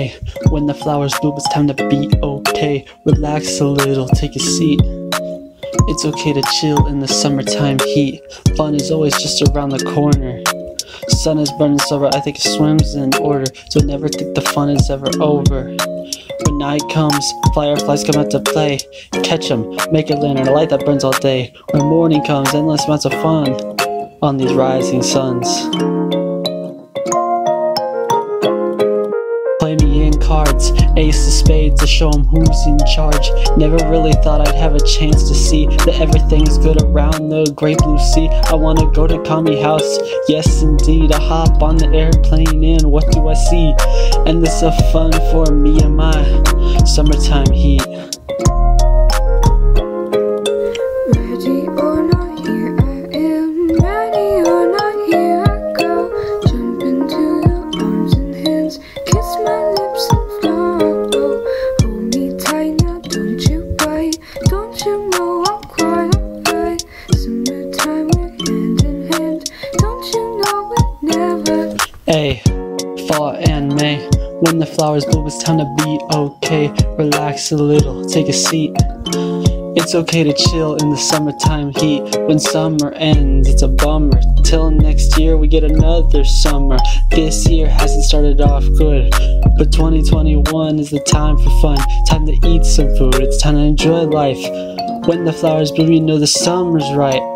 May, when the flowers bloom, it's time to be okay. Relax a little, take a seat. It's okay to chill in the summertime heat. Fun is always just around the corner. Sun is burning so I think it swims in order. So never think the fun is ever over. When night comes, fireflies come out to play. Catch them, make a lantern, a light that burns all day. When morning comes, endless amounts of fun on these rising suns. Play me in cards, ace of spades to show 'em who's in charge. Never really thought I'd have a chance to see that everything's good around the great blue sea. I wanna go to Kami House, yes indeed. I hop on the airplane and what do I see? And this is fun for me and my summertime heat. Ready or not, here I am. Ready or not, here I go. Jump into your arms and hands, kiss my lips and flow. Hold me tight now, don't you bite. Don't you know I'm quite alright? Summertime, we're hand in hand. Don't you know it never? Hey, fall and May, when the flowers bloom, it's time to be okay. Relax a little, take a seat. It's okay to chill in the summertime heat. When summer ends, it's a bummer. Till next year we get another summer. This year hasn't started off good, but 2021 is the time for fun. Time to eat some food, it's time to enjoy life. When the flowers bloom, you know the summer's right.